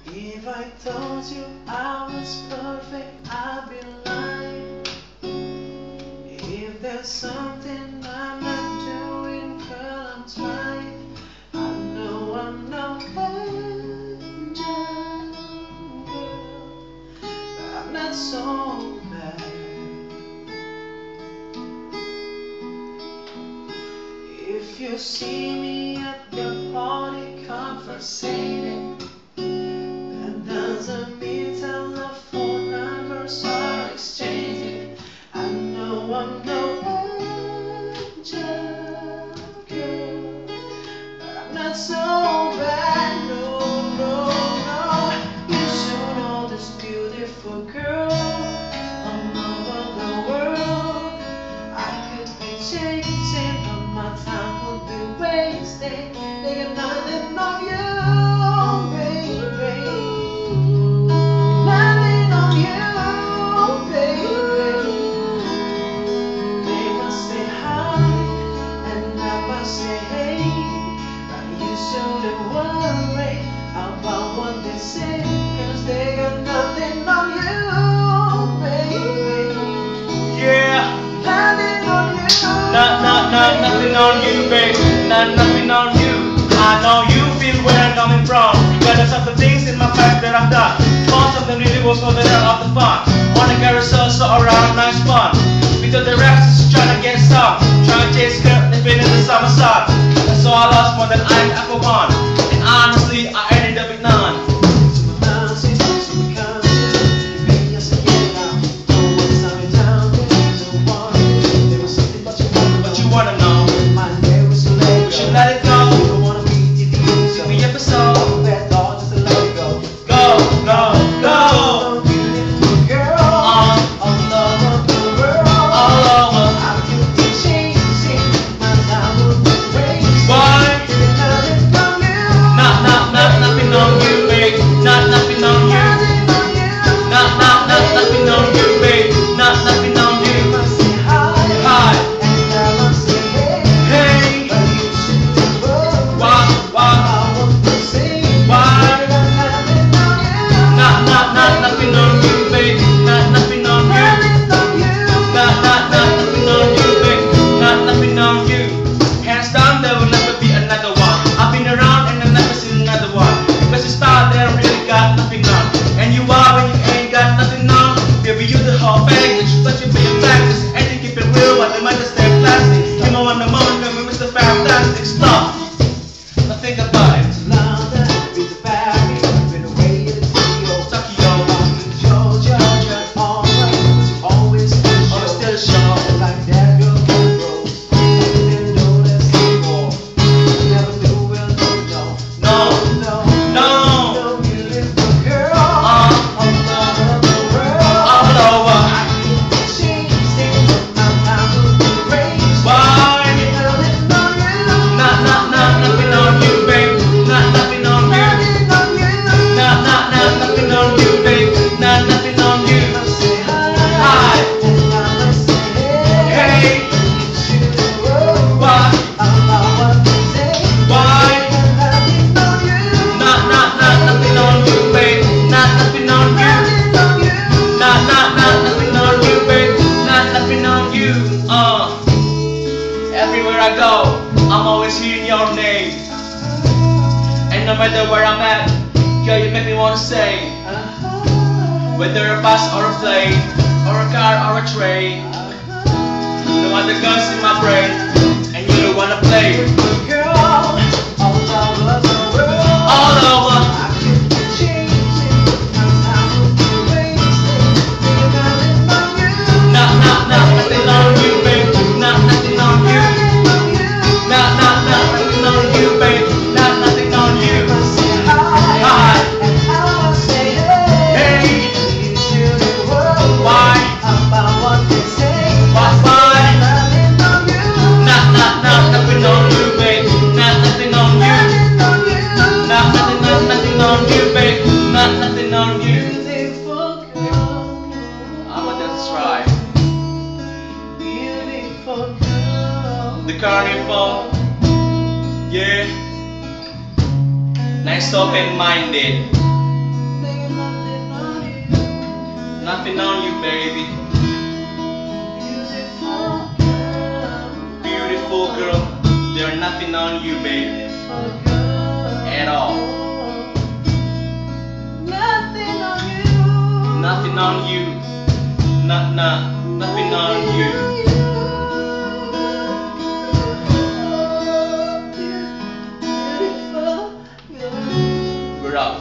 If I told you I was perfect, I'd be lying. If there's something I'm not doing, girl, I'm trying. I know I'm no angel, girl, but I'm not so bad. If you see me at the party conversating, doesn't mean tell the phone numbers are exchanging. I know I'm no angel, girl, but I'm not so bad. No, no, no. You should know this beautiful girl all over the world. I could be changing, but my time would be wasted. They got nothing on you. Nothing on you, babe. Nothing on you. I know you feel where I'm coming from. Because of the things in my past that I've done. Most of them really was for the hell of the fun. On the carousel, so around, nice fun. Because the rest is trying to get some. Trying to chase girl, living in the summer sun. And so I lost more than I ever won. And honestly, I ended up with none. Everywhere I go, I'm always hearing your name. And no matter where I'm at, girl, you make me wanna say, whether a bus or a plane, or a car or a train, no other guns in my brain, and you don't wanna play. Girl, all over the world, all over. I could be changing, my time would be wasted. Nothing on you. Nothing on you, babe. Nothing on you. Nothing on you, babe. Nothing on you. Hi. And I must say, hey. You shouldn't worry about what they say. Why? Nothing on you. Nothing on you, babe. Nothing on you. Nothing on you, babe. Nothing on you. Beautiful girl. That's right. Beautiful girl. The carnival. Yeah. Nice open-minded. Nothing on you, baby. Beautiful girl. Beautiful girl. There's nothing on you, baby. Beautiful girl. At all. Nothing on you. Nothing on you. Nothing on you. Beautiful girl. We're out.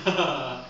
Hahaha.